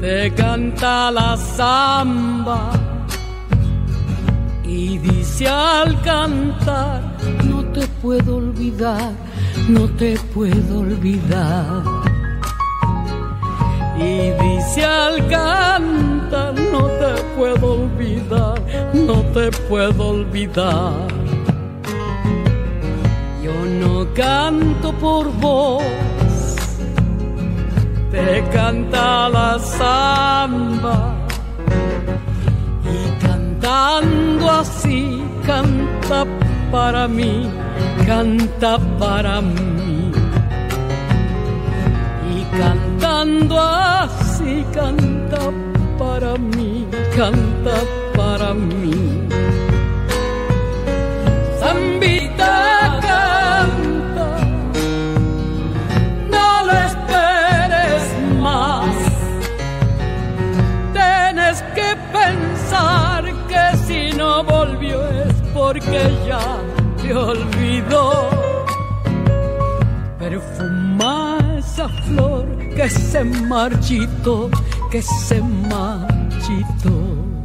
te canta la samba y dice al cantar: no te puedo olvidar, no te puedo olvidar. Y dice al cantar: no te puedo olvidar, no te puedo olvidar. Yo no canto por vos, te canta la samba y cantando así canta para mí, canta para mí. Y cantando así canta para mí, canta para mí. Zambita canta, no le esperes más. Tienes que pensar que si no volvió es porque ya te olvidó. Perfuma esa flor que se marchitó, que se marchitó.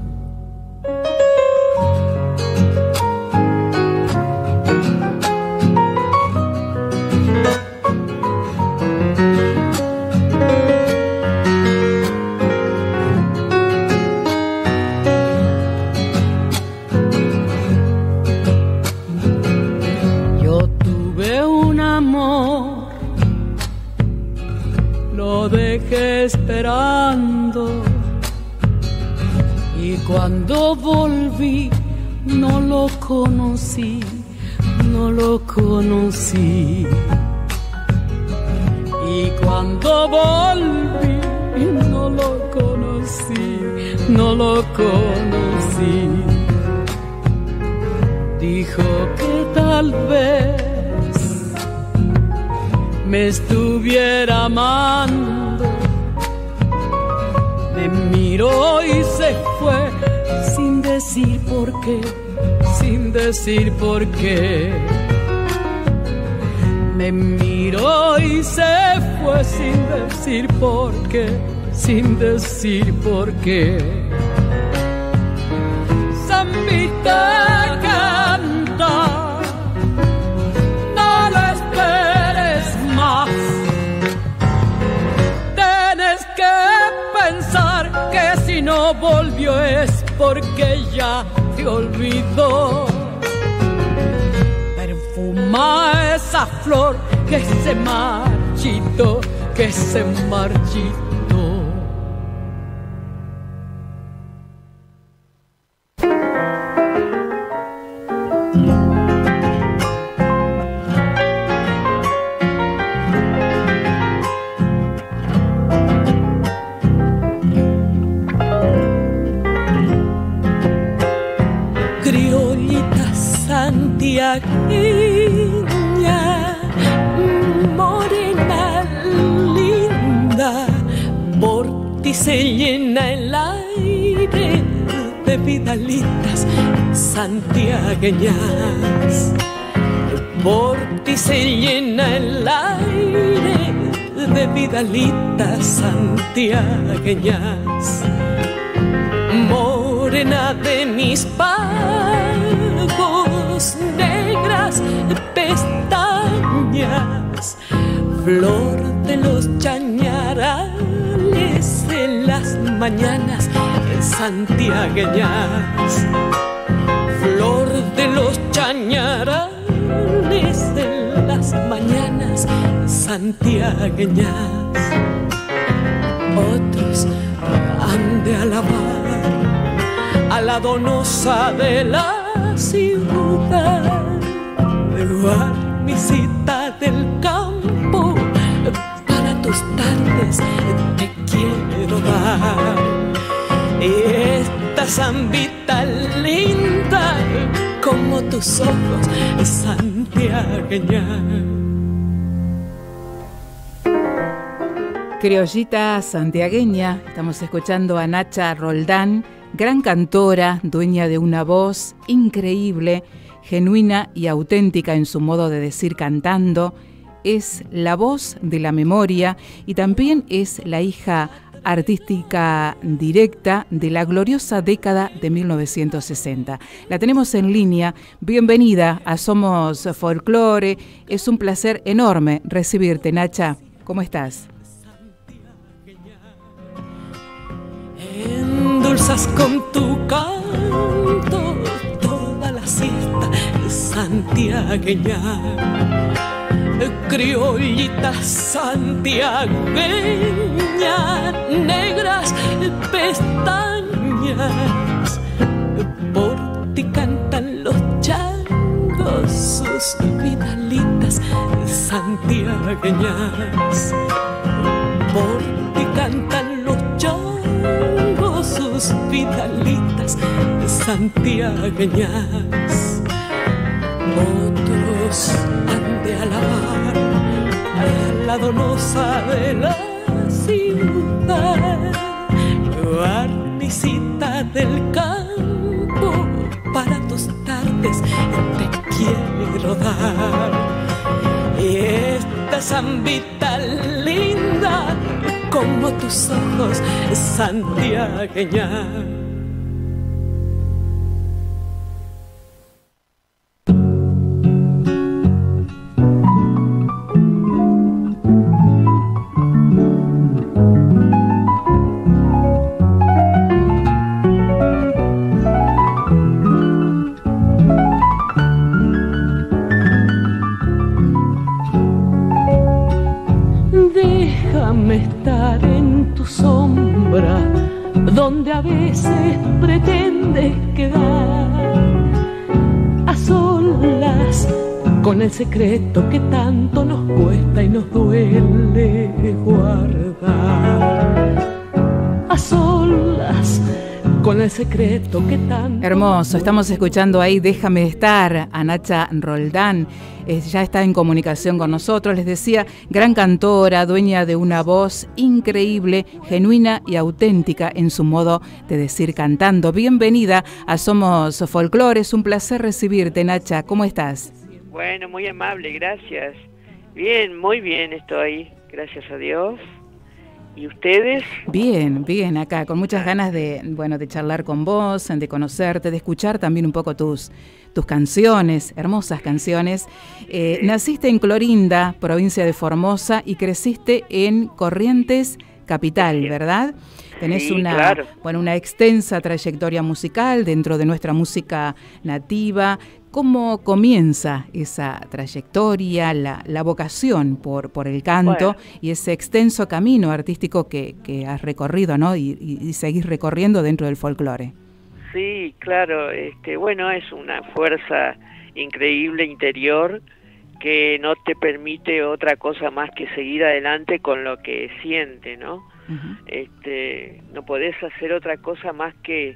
Esperando, y cuando volví no lo conocí, no lo conocí. Y cuando volví no lo conocí, no lo conocí. Dijo que tal vez me estuviera amando. Me miró y se fue sin decir por qué, sin decir por qué. Me miró y se fue sin decir por qué, sin decir por qué. Zambita canta, no lo esperes más. Tienes que pensar que si no volvió es porque ya te olvidó. Perfuma esa flor que se marchitó, que se marchitó. Niña morena linda, por ti se llena el aire de vidalitas santiagueñas. Por ti se llena el aire de vidalitas santiagueñas. Morena de mis pagos, negras pestañas, flor de los chañarales en las mañanas santiagueñas. Flor de los chañarales en las mañanas santiagueñas. Otros han de alabar a la donosa de la ciudad, pero ermisita del campo, para tus tardes te quiero dar. Y esta zambita linda como tus ojos santiagueña. Criollita santiagueña, estamos escuchando a Nacha Roldán, gran cantora, dueña de una voz increíble, genuina y auténtica en su modo de decir cantando. Es la voz de la memoria y también es la hija artística directa de la gloriosa década de 1960. La tenemos en línea. Bienvenida a Somos Folclore. Es un placer enorme recibirte, Nacha. ¿Cómo estás? Endulzas con tu canto toda la siesta santiagueña, criollita santiagueña, negras pestañas, por ti cantan los changos sus vidalitas santiagueñas, por ti cantan los changos sus vidalitas santiagueñas. Otros han de alabar a la donosa de la ciudad, guarnicita del campo, para tus tardes te quiero dar. Y esta zambita linda como tus ojos santiagueña. Déjame estar en tu sombra, donde a veces pretendes quedar a solas con el secreto que tanto nos cuesta y nos duele guardar. A solas con el secreto que tanto... Hermoso, estamos escuchando ahí Déjame estar, a Nacha Roldán. Ya está en comunicación con nosotros, les decía, gran cantora, dueña de una voz increíble, genuina y auténtica en su modo de decir cantando. Bienvenida a Somos Folclore, es un placer recibirte, Nacha, ¿cómo estás? Bueno, muy amable, gracias. Bien, muy bien estoy, gracias a Dios. ¿Y ustedes? Bien, bien, acá, con muchas ganas de charlar con vos, de conocerte, de escuchar también un poco tus canciones, hermosas canciones. Naciste en Clorinda, provincia de Formosa, y creciste en Corrientes, capital, ¿verdad? Tenés claro. Una extensa trayectoria musical dentro de nuestra música nativa. ¿Cómo comienza esa trayectoria, la vocación por el canto y ese extenso camino artístico que has recorrido, ¿no? y seguís recorriendo dentro del folclore? Sí, claro. Bueno, es una fuerza increíble interior que no te permite otra cosa más que seguir adelante con lo que siente, ¿no? Uh-huh. No podés hacer otra cosa más que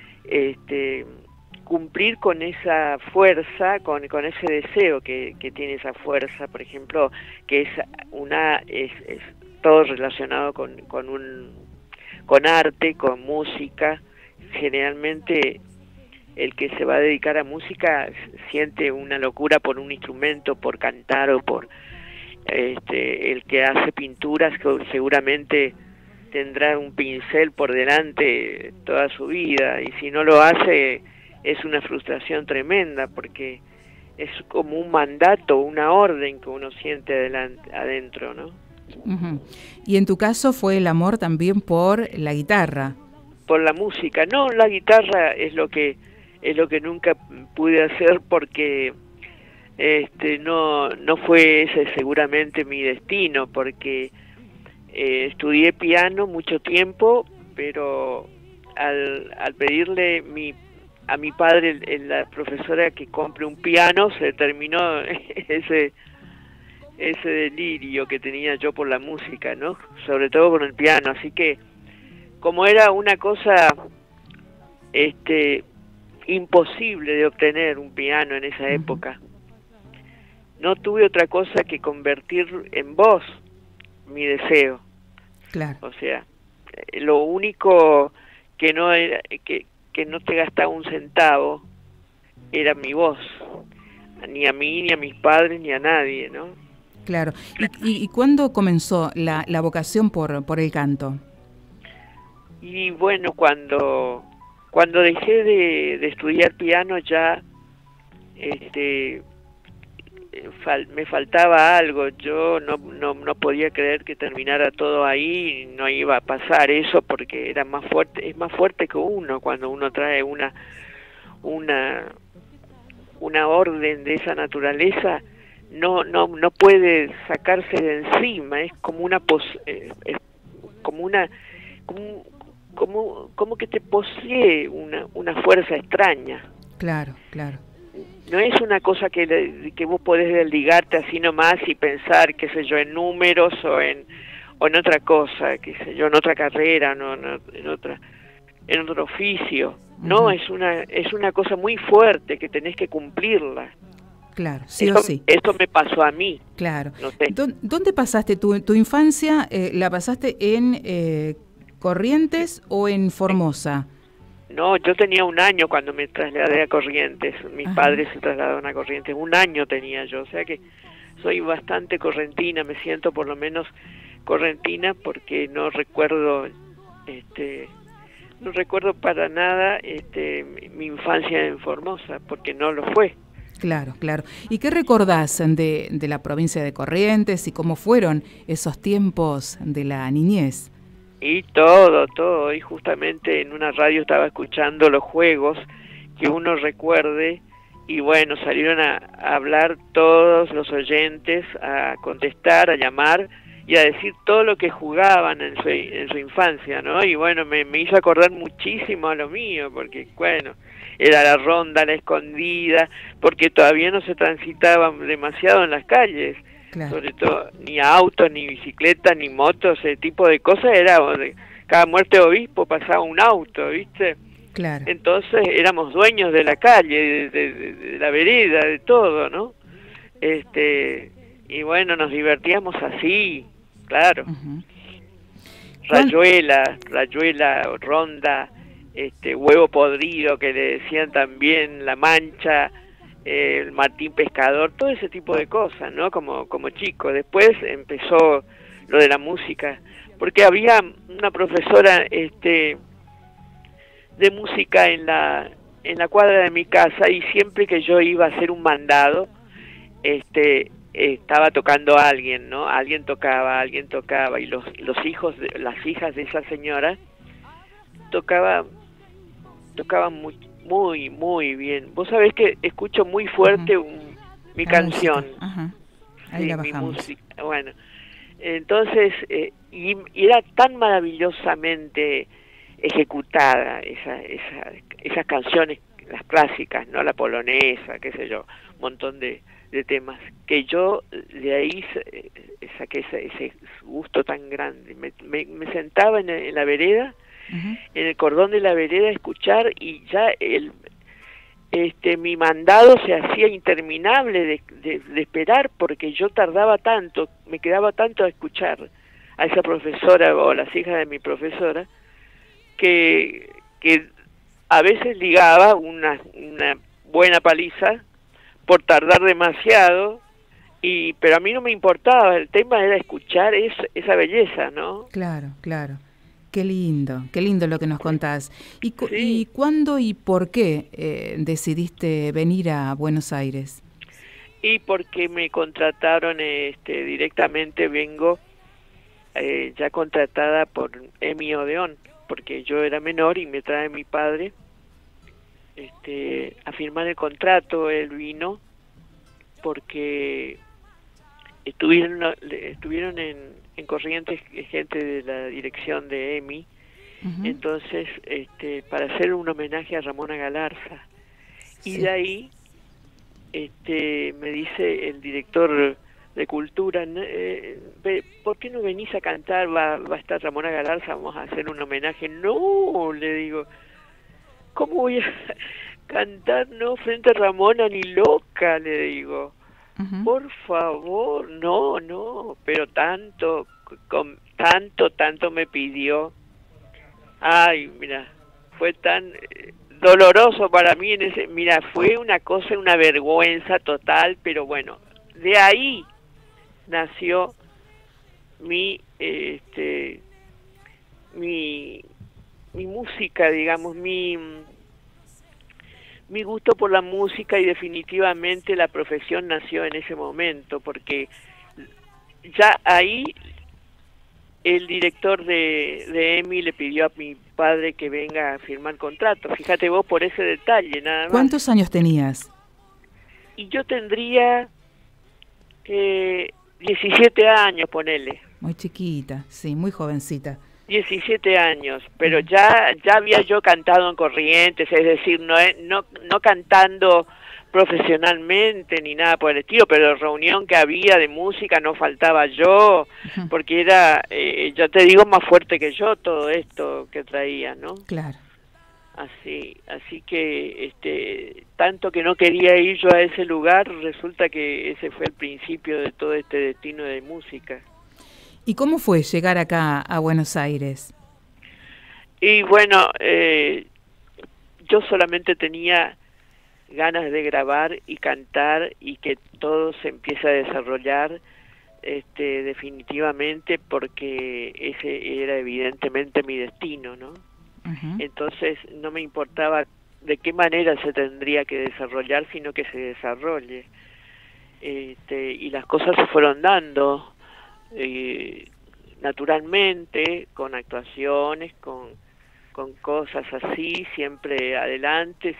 cumplir con esa fuerza, con ese deseo que tiene esa fuerza, por ejemplo, que es todo relacionado con arte, con música. Generalmente el que se va a dedicar a música siente una locura por un instrumento, por cantar, o por el que hace pinturas, que seguramente tendrá un pincel por delante toda su vida, y si no lo hace es una frustración tremenda, porque es como un mandato, una orden que uno siente adentro, ¿no? Uh-huh. Y en tu caso fue el amor también por la guitarra. Por la música. No, la guitarra es lo que nunca pude hacer, porque no fue ese seguramente mi destino, porque estudié piano mucho tiempo, pero al pedirle a mi padre, la profesora, que compre un piano, se terminó ese delirio que tenía yo por la música, ¿no? Sobre todo con el piano. Así que, como era una cosa imposible de obtener un piano en esa época, no tuve otra cosa que convertir en voz mi deseo. Claro. O sea, lo único que no era, que no te gastaba un centavo, era mi voz. Ni a mí, ni a mis padres, ni a nadie, ¿no? Claro. ¿Y cuándo comenzó la vocación por el canto? Y bueno, cuando dejé de estudiar piano ya me faltaba algo. Yo no podía creer que terminara todo ahí, no iba a pasar eso, porque era más fuerte, es más fuerte que uno cuando uno trae una orden de esa naturaleza. No puede sacarse de encima, es como una como que te posee una fuerza extraña. Claro, claro. No es una cosa que vos podés desligarte así nomás y pensar, qué sé yo, en números o en otra cosa, qué sé yo, en otra carrera, no, en otro oficio. No, es una cosa muy fuerte que tenés que cumplirla. Claro, sí o sí. Eso me pasó a mí. Claro. No sé. ¿Dónde pasaste tu infancia? ¿La pasaste en Corrientes o en Formosa? No, yo tenía 1 año cuando me trasladé a Corrientes. Mis padres se trasladaron a Corrientes. 1 año tenía yo, o sea que soy bastante correntina. Me siento por lo menos correntina porque no recuerdo para nada mi infancia en Formosa, porque no lo fue. Claro, claro. ¿Y qué recordás de la provincia de Corrientes y cómo fueron esos tiempos de la niñez? Y todo, y justamente en una radio estaba escuchando los juegos que uno recuerde, y bueno, salieron a hablar todos los oyentes, a contestar, a llamar y a decir todo lo que jugaban en su infancia, ¿no? Y bueno, me hizo acordar muchísimo a lo mío, porque bueno, era la ronda, la escondida, porque todavía no se transitaba demasiado en las calles. Claro. Sobre todo, ni autos, ni bicicletas, ni motos, ese tipo de cosas. Era cada muerte de obispo pasaba un auto, ¿viste? Claro. Entonces éramos dueños de la calle, de la vereda, de todo, ¿no? Y bueno, nos divertíamos así, claro. Rayuela, ronda, huevo podrido, que le decían también, la mancha, el Martín Pescador, todo ese tipo de cosas, ¿no? Como chico. Después empezó lo de la música, porque había una profesora de música en la cuadra de mi casa, y siempre que yo iba a hacer un mandado, estaba tocando a alguien, ¿no? Alguien tocaba, y las hijas de esa señora tocaban muy bien. Vos sabés que escucho muy fuerte mi canción. Ahí sí, la bajamos. Mi música. Bueno, entonces, y era tan maravillosamente ejecutada esas canciones, las clásicas, no la polonesa, qué sé yo, un montón de temas, que yo de ahí saqué ese gusto tan grande. Me sentaba en la vereda, en el cordón de la vereda, a escuchar, y ya mi mandado se hacía interminable de esperar, porque yo tardaba tanto, me quedaba tanto a escuchar a esa profesora o a las hijas de mi profesora, que a veces ligaba una buena paliza por tardar demasiado, pero a mí no me importaba, el tema era escuchar esa belleza, ¿no? Claro, claro. Qué lindo lo que nos contás. Sí. ¿Y cuándo y por qué decidiste venir a Buenos Aires? Y porque me contrataron directamente, vengo ya contratada por Emi Odeón, porque yo era menor y me trae mi padre a firmar el contrato. Él vino porque estuvieron en Corrientes gente de la dirección de EMI, entonces para hacer un homenaje a Ramona Galarza. Sí. Y de ahí me dice el director de Cultura, ¿por qué no venís a cantar? Va a estar Ramona Galarza, vamos a hacer un homenaje. No, le digo, ¿cómo voy a cantar no frente a Ramona, ni loca? Le digo, por favor, no, pero tanto me pidió. Ay, mira, fue tan doloroso para mí mira, fue una cosa, una vergüenza total, pero bueno, de ahí nació mi música, digamos, mi gusto por la música, y definitivamente la profesión nació en ese momento, porque ya ahí el director de EMI le pidió a mi padre que venga a firmar contrato. Fíjate vos por ese detalle, nada más. ¿Cuántos años tenías? Y yo tendría 17 años, ponele. Muy chiquita, sí, muy jovencita. 17 años, pero ya había yo cantado en Corrientes, es decir, no cantando profesionalmente ni nada por el estilo, pero reunión que había de música no faltaba yo, porque era, yo te digo, más fuerte que yo todo esto que traía, ¿no? Claro. Así que tanto que no quería ir yo a ese lugar, resulta que ese fue el principio de todo este destino de música. ¿Y cómo fue llegar acá a Buenos Aires? Y bueno, yo solamente tenía ganas de grabar y cantar y que todo se empiece a desarrollar definitivamente, porque ese era evidentemente mi destino, ¿no? Entonces no me importaba de qué manera se tendría que desarrollar, sino que se desarrolle. Y las cosas se fueron dando naturalmente, con actuaciones, con cosas así, siempre adelante,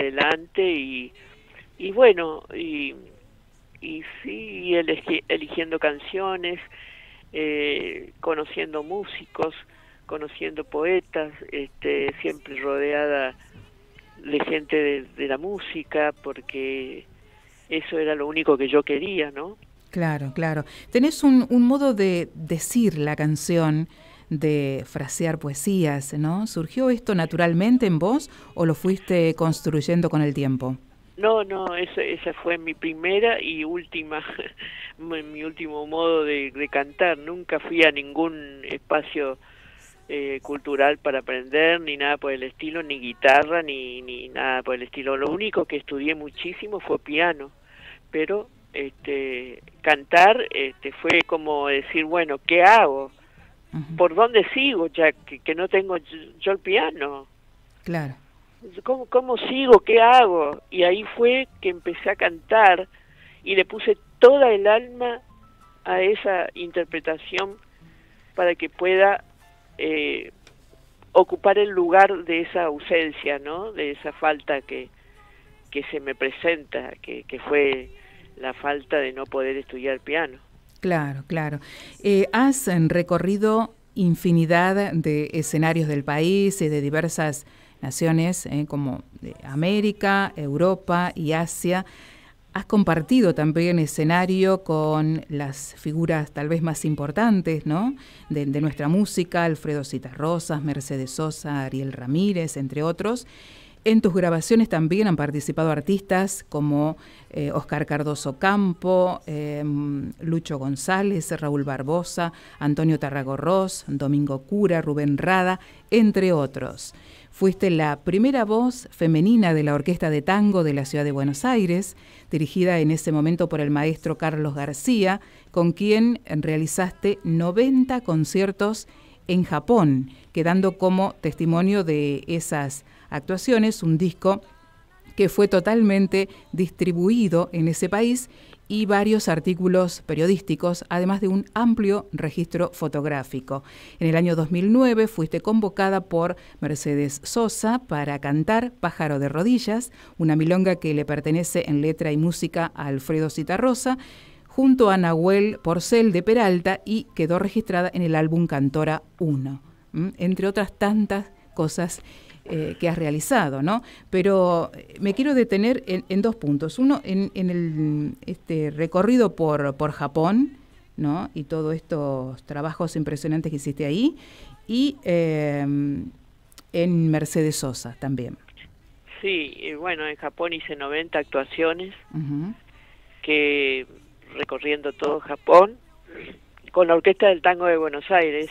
y bueno, y sí, eligiendo canciones, conociendo músicos, conociendo poetas, siempre rodeada de gente de la música, porque eso era lo único que yo quería, ¿no? Claro, claro. Tenés un modo de decir la canción, de frasear poesías, ¿no? ¿Surgió esto naturalmente en vos o lo fuiste construyendo con el tiempo? No, esa fue mi primera y última, mi último modo de cantar. Nunca fui a ningún espacio cultural para aprender, ni nada por el estilo, ni guitarra, ni nada por el estilo. Lo único que estudié muchísimo fue piano, pero cantar fue como decir, bueno, ¿qué hago? ¿Por dónde sigo ya que no tengo yo el piano? Claro. ¿Cómo sigo? ¿Qué hago? Y ahí fue que empecé a cantar y le puse toda el alma a esa interpretación para que pueda ocupar el lugar de esa ausencia, ¿no? De esa falta que se me presenta, que fue la falta de no poder estudiar piano. Claro, claro. Has recorrido infinidad de escenarios del país y de diversas naciones, como América, Europa y Asia. Has compartido también escenario con las figuras tal vez más importantes, ¿no?, de nuestra música, Alfredo Zitarrosas, Mercedes Sosa, Ariel Ramírez, entre otros. En tus grabaciones también han participado artistas como Oscar Cardoso Campo, Lucho González, Raúl Barbosa, Antonio Tarragorros, Domingo Cura, Rubén Rada, entre otros. Fuiste la primera voz femenina de la Orquesta de Tango de la Ciudad de Buenos Aires, dirigida en ese momento por el maestro Carlos García, con quien realizaste 90 conciertos en Japón, quedando como testimonio de esas actuaciones un disco que fue totalmente distribuido en ese país y varios artículos periodísticos, además de un amplio registro fotográfico. En el año 2009 fuiste convocada por Mercedes Sosa para cantar Pájaro de Rodillas, una milonga que le pertenece en letra y música a Alfredo Zitarrosa, junto a Nahuel Porcel de Peralta, y quedó registrada en el álbum Cantora 1, entre otras tantas cosas que has realizado, ¿no? Pero me quiero detener en dos puntos. Uno, en el recorrido por Japón, ¿no?, y todos estos trabajos impresionantes que hiciste ahí, y en Mercedes Sosa también. Sí, bueno, en Japón hice 90 actuaciones, que recorriendo todo Japón, con la Orquesta del Tango de Buenos Aires,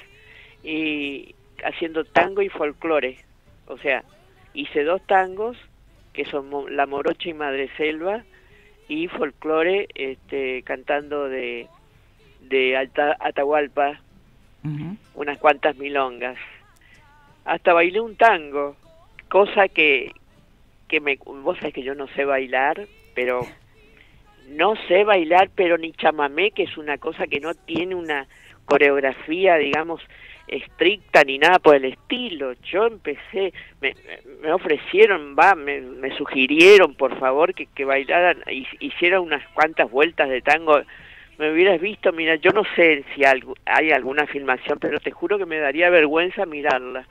y haciendo tango y folclore. O sea, hice 2 tangos, que son La Morocha y Madre Selva, y folclore, cantando de Atahualpa, unas cuantas milongas. hasta bailé un tango, cosa que vos sabés que yo no sé bailar, pero no sé bailar, pero ni chamamé, que es una cosa que no tiene una coreografía, digamos, estricta ni nada por el estilo. Yo empecé, me ofrecieron, me sugirieron, por favor, que bailaran, hiciera unas cuantas vueltas de tango. Me hubieras visto, mira, yo no sé si hay alguna filmación, pero te juro que me daría vergüenza mirarla,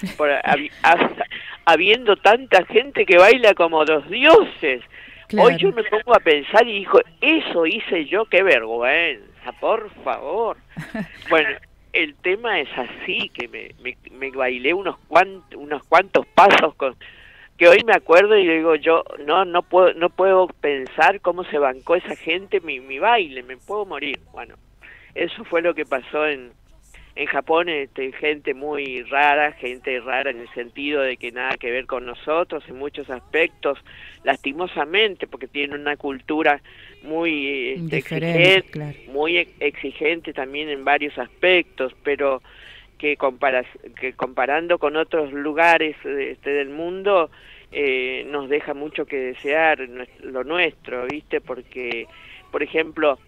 habiendo tanta gente que baila como los dioses. Claro. Hoy yo me pongo a pensar y digo, eso hice yo, qué vergüenza, por favor. Bueno, el tema es así, que me bailé unos cuantos pasos que hoy me acuerdo y digo yo, no puedo pensar cómo se bancó esa gente mi baile, me puedo morir. Bueno, eso fue lo que pasó en Japón, gente muy rara, gente rara en el sentido de que nada que ver con nosotros en muchos aspectos, lastimosamente, porque tienen una cultura muy exigente, claro. Muy exigente también en varios aspectos, pero que comparando con otros lugares del mundo nos deja mucho que desear lo nuestro, ¿viste? Porque, por ejemplo,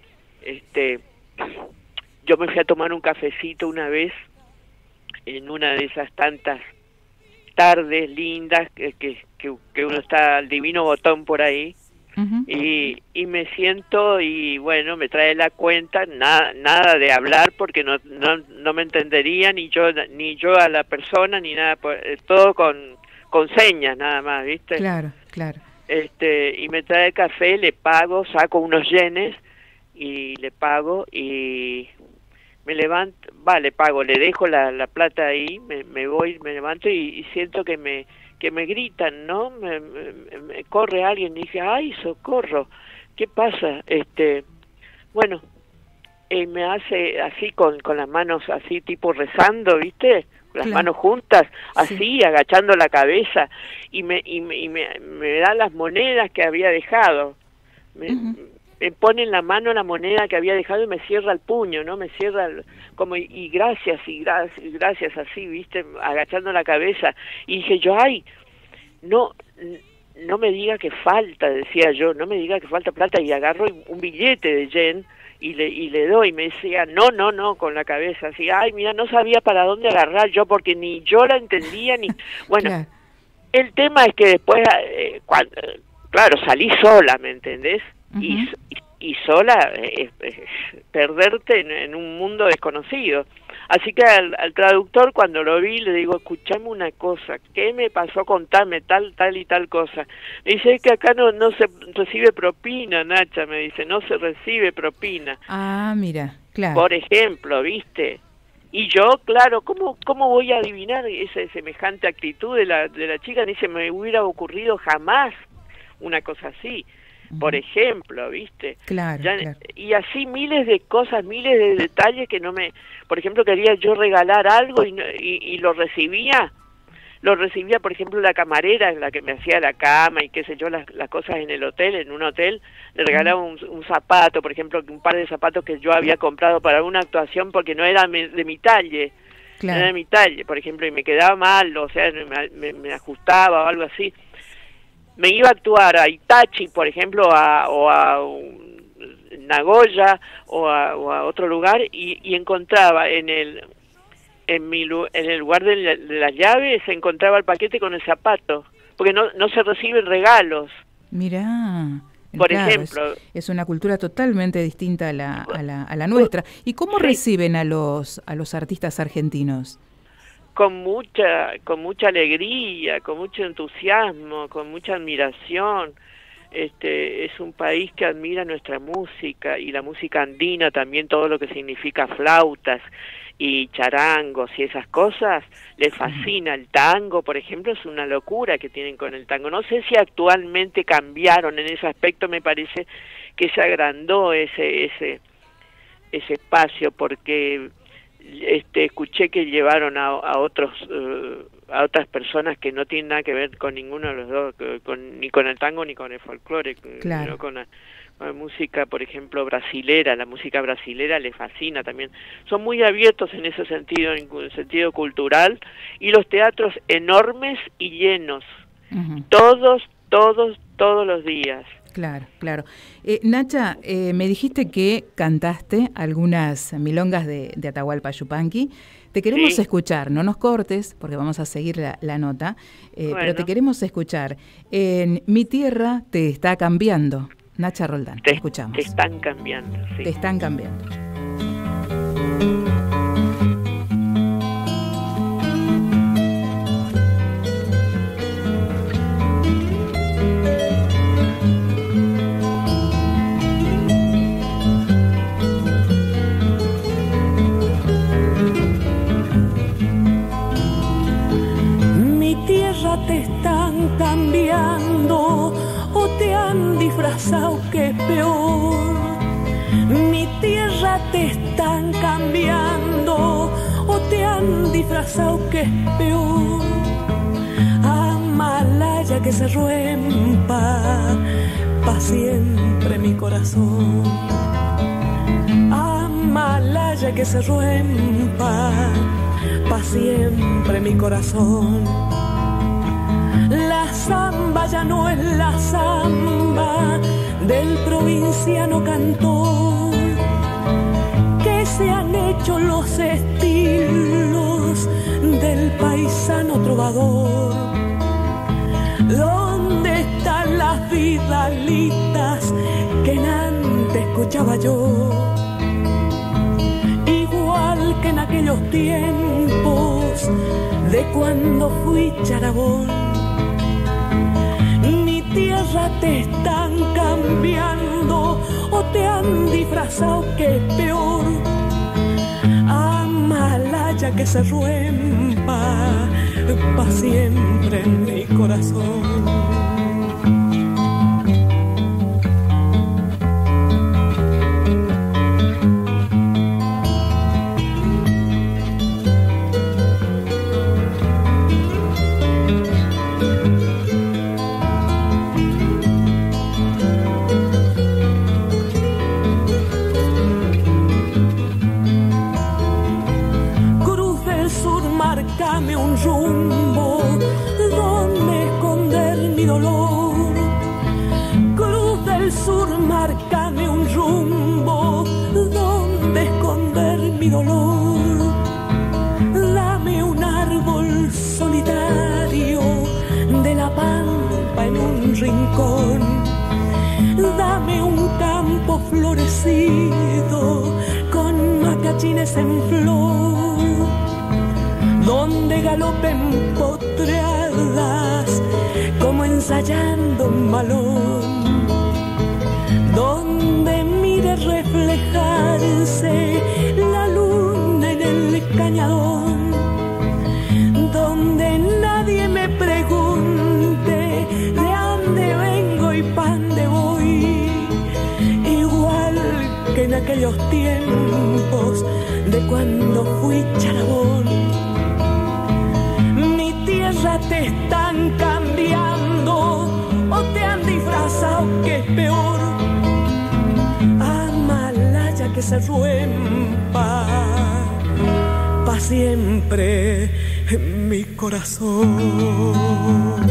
yo me fui a tomar un cafecito una vez en una de esas tantas tardes lindas que uno está al divino botón por ahí. Uh-huh. Y me siento y bueno, me trae la cuenta, nada de hablar porque no me entendería ni yo a la persona ni nada, todo con señas nada más, ¿viste? Claro. Y me trae el café, le pago, saco unos yenes y le pago y me levanto, le pago, le dejo la plata ahí, me voy, me levanto y siento que me gritan, ¿no? Me corre alguien y dice, ¡ay, socorro! ¿Qué pasa? Bueno, me hace así con las manos así tipo rezando, ¿viste? Con las manos juntas, así, sí. Agachando la cabeza y me da las monedas que había dejado. Me pone en la mano la moneda que había dejado y me cierra el puño, ¿no? Me cierra como y gracias, así, ¿viste? Agachando la cabeza. Y dije yo, ay, no me diga que falta, decía yo, no me diga que falta plata. Y agarro un billete de yen y le doy. Y me decía, no, con la cabeza, así, ay, mira, no sabía para dónde agarrar yo, porque ni yo la entendía, ni... Bueno, claro. El tema es que después, claro, salí sola, ¿me entendés? Uh-huh. Y sola perderte en un mundo desconocido. Así que al traductor cuando lo vi le digo, escuchame una cosa, ¿qué me pasó? Contame tal y tal cosa. Me dice, es que acá no se recibe propina, Nacha, me dice, no se recibe propina. Ah, mira, claro. Por ejemplo, ¿viste? Y yo, claro, ¿cómo voy a adivinar esa semejante actitud de la chica? Ni se me hubiera ocurrido jamás una cosa así. Por ejemplo, ¿viste? Claro, claro. Y así miles de cosas, miles de detalles que no me... Por ejemplo, quería yo regalar algo y lo recibía, por ejemplo, la camarera, la que me hacía la cama y qué sé yo, las cosas en el hotel, en un hotel, le regalaba un zapato, por ejemplo, un par de zapatos que yo había comprado para una actuación porque no era de mi talle. Claro. No era de mi talle, por ejemplo, y me quedaba mal, o sea, me ajustaba o algo así. Me iba a actuar a Itachi, por ejemplo, o a Nagoya o a otro lugar y encontraba en el lugar de las llaves, se encontraba el paquete con el zapato, porque no se reciben regalos. Mirá, por ejemplo, es una cultura totalmente distinta a la nuestra. ¿Y cómo reciben a los artistas argentinos? Con mucha alegría, con mucho entusiasmo, con mucha admiración. Es un país que admira nuestra música y la música andina también, todo lo que significa flautas y charangos y esas cosas, les fascina. El tango, por ejemplo, es una locura que tienen con el tango. No sé si actualmente cambiaron en ese aspecto, me parece que se agrandó ese espacio, porque escuché que llevaron a otras personas que no tienen nada que ver con ninguno de los dos, ni con el tango ni con el folclore, claro. con música, por ejemplo, brasilera, la música brasilera les fascina también. Son muy abiertos en ese sentido, en el sentido cultural, y los teatros enormes y llenos, todos los días. Claro, claro. Nacha, me dijiste que cantaste algunas milongas de Atahualpa Yupanqui. Te queremos escuchar, no nos cortes, porque vamos a seguir la nota, bueno. Pero te queremos escuchar. En Mi Tierra te está cambiando. Nacha Roldán, te escuchamos. Te están cambiando, sí. Te están cambiando. Te están cambiando o te han disfrazado que es peor. Mi tierra te están cambiando o te han disfrazado que es peor. Amalaya que se rompa pa' siempre mi corazón. Amalaya que se rompa pa' siempre mi corazón. La samba ya no es la samba del provinciano cantor, que se han hecho los estilos del paisano trovador. ¿Dónde están las vidalitas que antes escuchaba yo? Igual que en aquellos tiempos de cuando fui charabón. Tierra te están cambiando o te han disfrazado que es peor. Amalaya que se rompa pa' siempre en mi corazón. Márcame un rumbo donde esconder mi dolor. Cruz del Sur, márcame un rumbo donde esconder mi dolor. Dame un árbol solitario de la pampa en un rincón. Dame un campo florecido con macachines en flor, donde galopen potreadas como ensayando un balón, donde mire reflejarse la luna en el cañadón, donde nadie me pregunte de dónde vengo y pa' dónde voy, igual que en aquellos tiempos de cuando fui charabón. Te están cambiando o te han disfrazado que es peor. Amalaya que se rompa pa' siempre en mi corazón.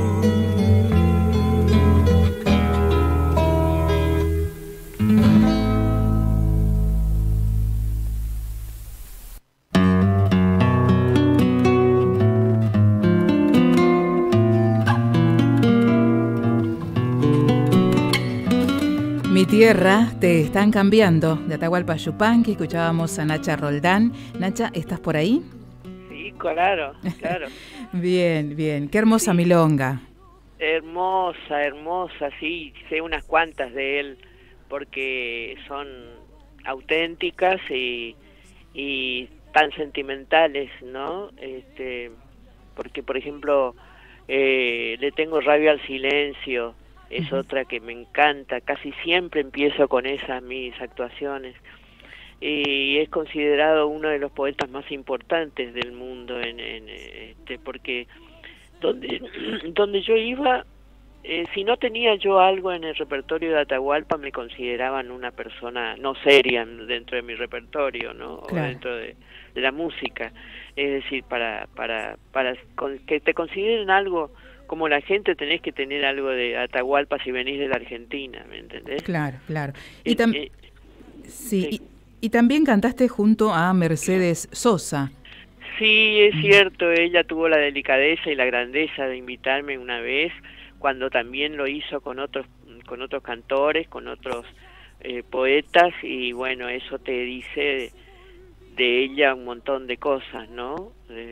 Mi Tierra te están cambiando, de Atahualpa Yupanqui. Escuchábamos a Nacha Roldán. Nacha, ¿estás por ahí? Sí, claro, claro. Bien, bien. Qué hermosa milonga. Hermosa, hermosa, sí. Sé unas cuantas de él porque son auténticas y tan sentimentales, ¿no? Porque, por ejemplo, le tengo rabia al silencio. Es otra que me encanta, casi siempre empiezo con esas mis actuaciones, y es considerado uno de los poetas más importantes del mundo, porque donde yo iba si no tenía yo algo en el repertorio de Atahualpa, me consideraban una persona no seria dentro de mi repertorio, ¿no? Claro. O dentro de la música. Es decir, para que te consideren algo como la gente, tenés que tener algo de Atahualpa si venís de la Argentina, ¿me entendés? Claro, claro. Sí, sí. Y también cantaste junto a Mercedes Sosa. Sí, es cierto, ella tuvo la delicadeza y la grandeza de invitarme una vez, cuando también lo hizo con otros cantores, con otros poetas, y bueno, eso te dice de ella un montón de cosas, ¿no?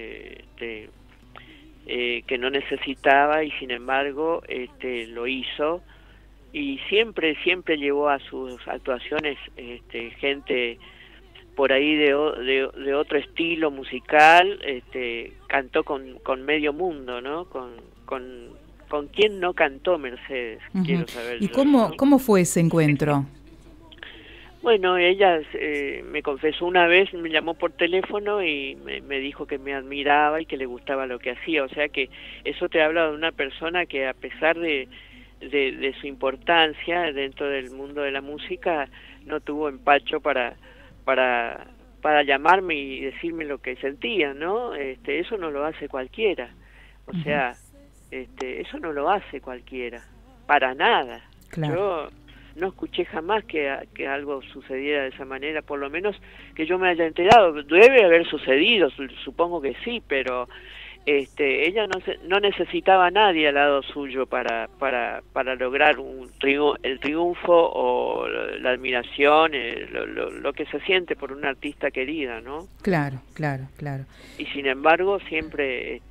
Que no necesitaba, y sin embargo lo hizo, y siempre llevó a sus actuaciones gente por ahí de otro estilo musical. Cantó con medio mundo, ¿no? Con quién no cantó Mercedes. Quiero saber. ¿Y cómo fue ese encuentro? Bueno, ella me confesó una vez, me llamó por teléfono y me dijo que me admiraba y que le gustaba lo que hacía. O sea que eso te habla de una persona que, a pesar de su importancia dentro del mundo de la música, no tuvo empacho para llamarme y decirme lo que sentía, ¿no? Eso no lo hace cualquiera. O sea, eso no lo hace cualquiera, para nada. Claro. Yo no escuché jamás que algo sucediera de esa manera, por lo menos que yo me haya enterado. Debe haber sucedido, supongo que sí, pero ella no necesitaba a nadie al lado suyo para lograr el triunfo o la admiración, lo que se siente por una artista querida, ¿no? Claro. Y sin embargo siempre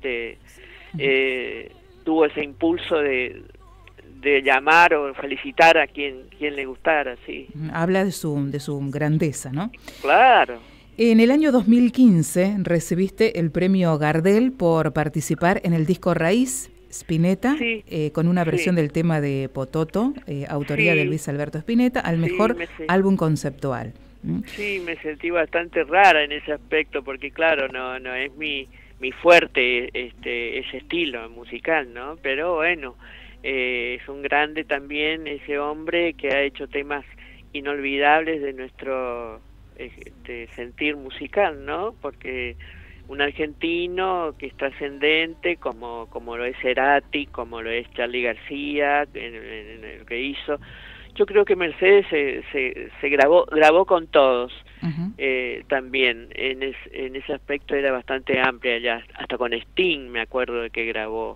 tuvo ese impulso de llamar o felicitar a quien le gustara, sí. Habla de su grandeza, ¿no? Claro. En el año 2015 recibiste el premio Gardel por participar en el disco Raíz Spinetta, sí, con una versión del tema de Pototo, autoría de Luis Alberto Spinetta, al mejor álbum conceptual. Sí, me sentí bastante rara en ese aspecto, porque claro, no es mi fuerte ese estilo musical, ¿no? Pero bueno, es un grande también ese hombre, que ha hecho temas inolvidables de nuestro sentir musical, ¿no? Porque un argentino que es trascendente, como lo es Cerati, como lo es Charly García, en lo que hizo. Yo creo que Mercedes se grabó con todos. También en ese aspecto era bastante amplia, ya hasta con Sting me acuerdo de que grabó,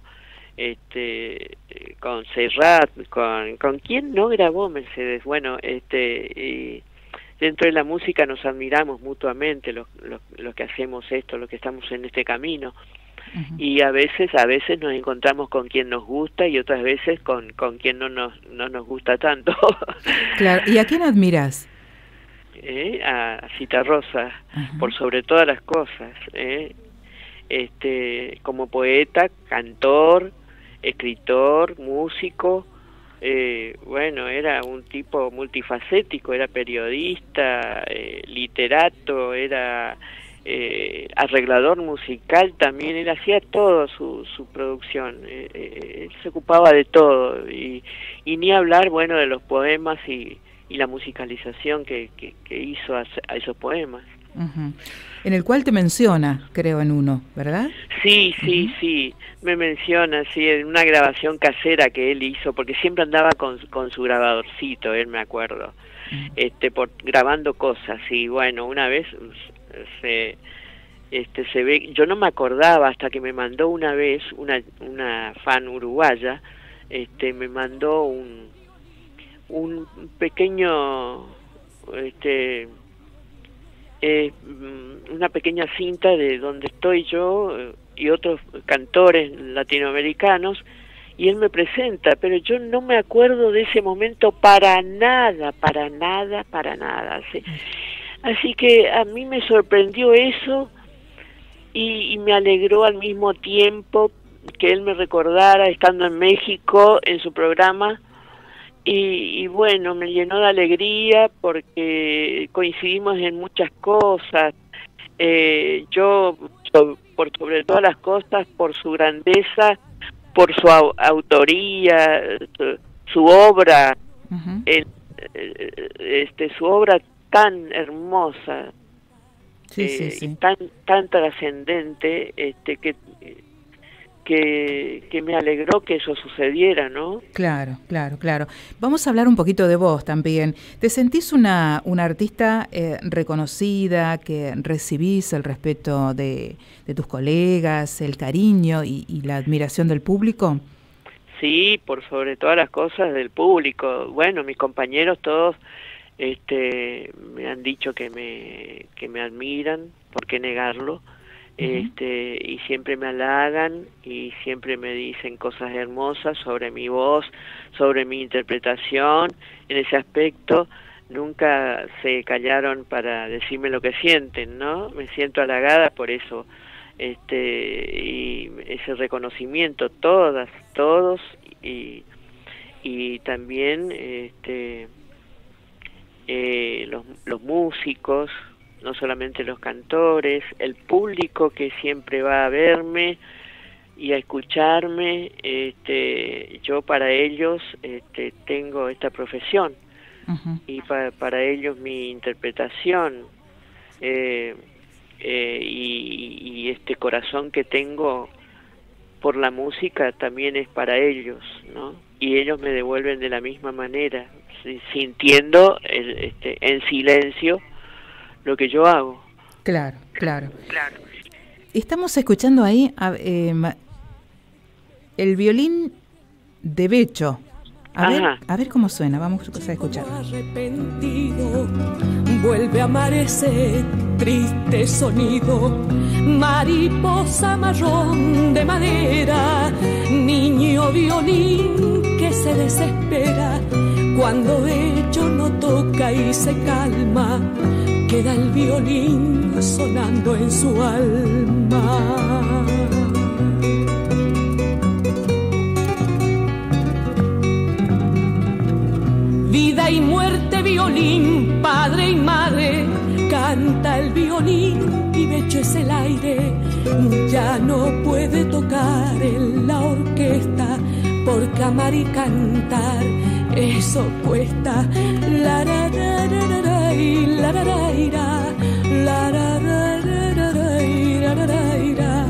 con Serrat, con quién no grabó Mercedes. Bueno, dentro de la música nos admiramos mutuamente los que hacemos esto, los que estamos en este camino. Y a veces nos encontramos con quien nos gusta, y otras veces con quien no nos gusta tanto. Claro. ¿Y a quién admiras? A Citarrosa, por sobre todas las cosas. Como poeta, cantor, escritor, músico. Bueno, era un tipo multifacético, era periodista, literato, era arreglador musical también. Él hacía todo su producción, él se ocupaba de todo, y ni hablar, bueno, de los poemas y la musicalización que hizo a esos poemas. En el cual te menciona, creo, en uno, ¿verdad? Sí, me menciona, sí, en una grabación casera que él hizo, porque siempre andaba con su grabadorcito, él, me acuerdo, grabando cosas. Y bueno, una vez se ve, yo no me acordaba hasta que me mandó una vez una fan uruguaya, me mandó un pequeño una pequeña cinta de donde estoy yo y otros cantores latinoamericanos, y él me presenta, pero yo no me acuerdo de ese momento para nada. Así que a mí me sorprendió eso, y me alegró al mismo tiempo que él me recordara estando en México en su programa. Y bueno, me llenó de alegría porque coincidimos en muchas cosas. Yo, por sobre todas las cosas, por su grandeza, por su autoría, su obra, su obra tan hermosa, sí. tan trascendente, que me alegró que eso sucediera, ¿no? Claro. Vamos a hablar un poquito de vos también. ¿Te sentís una artista reconocida, que recibís el respeto de tus colegas, el cariño y la admiración del público? Sí, por sobre todas las cosas del público. Bueno, mis compañeros todos me han dicho que me admiran, ¿por qué negarlo? Y siempre me halagan y siempre me dicen cosas hermosas sobre mi voz, sobre mi interpretación. En ese aspecto nunca se callaron para decirme lo que sienten, ¿no? Me siento halagada por eso, y ese reconocimiento, todos, y también los músicos, no solamente los cantores, el público que siempre va a verme y a escucharme. Yo para ellos tengo esta profesión, y para ellos mi interpretación, y este corazón que tengo por la música también es para ellos, ¿no? Y ellos me devuelven de la misma manera, sintiendo en silencio lo que yo hago. Claro. Estamos escuchando ahí el violín de Becho. A ver cómo suena, vamos a escuchar. Arrepentido, vuelve a amar ese triste sonido, mariposa marrón de madera, niño violín que se desespera, cuando Becho no toca y se calma, queda el violín sonando en su alma. Vida y muerte, violín, padre y madre, canta el violín y Becho es el aire. Ya no puede tocar en la orquesta, porque amar y cantar eso cuesta. La ra ra ra ra la ra ra ira, la ra ra ra ra ra ra ira.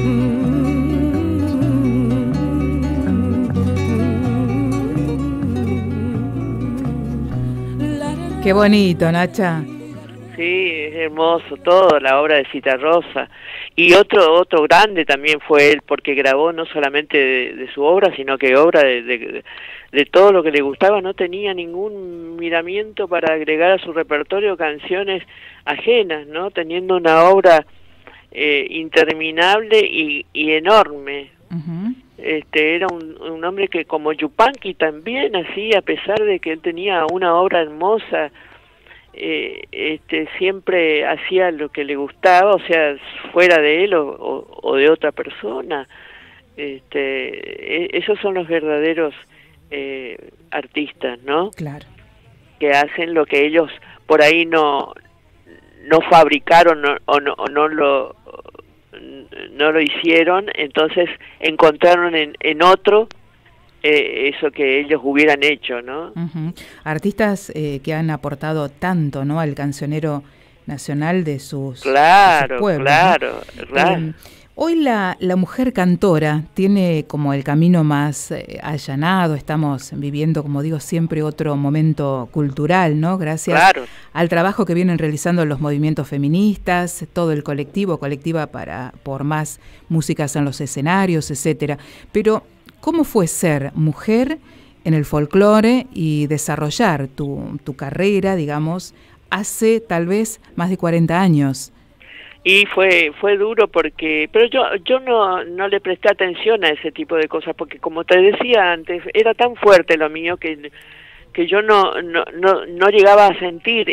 Qué bonito, Nacha. Sí, es hermoso todo, la obra de Citarrosa. Y otro grande también fue él, porque grabó no solamente de su obra, sino que obra de todo lo que le gustaba. No tenía ningún miramiento para agregar a su repertorio canciones ajenas, ¿no? Teniendo una obra interminable y enorme. Era un hombre que, como Yupanqui también, así, a pesar de que él tenía una obra hermosa, siempre hacía lo que le gustaba, o sea, fuera de él o de otra persona. Esos son los verdaderos artistas, ¿no? Claro. Que hacen lo que ellos por ahí no fabricaron o no lo hicieron, entonces encontraron en otro eso que ellos hubieran hecho, ¿no? Artistas que han aportado tanto, ¿no?, al cancionero nacional de sus pueblos. Claro. Hoy la mujer cantora tiene como el camino más allanado. Estamos viviendo, como digo siempre, otro momento cultural, ¿no? Gracias al trabajo que vienen realizando los movimientos feministas, todo el colectiva por más músicas en los escenarios, etcétera. Pero, ¿cómo fue ser mujer en el folclore y desarrollar tu carrera, digamos, hace tal vez más de 40 años? Y fue duro pero yo no le presté atención a ese tipo de cosas, porque como te decía antes, era tan fuerte lo mío que yo no llegaba a sentir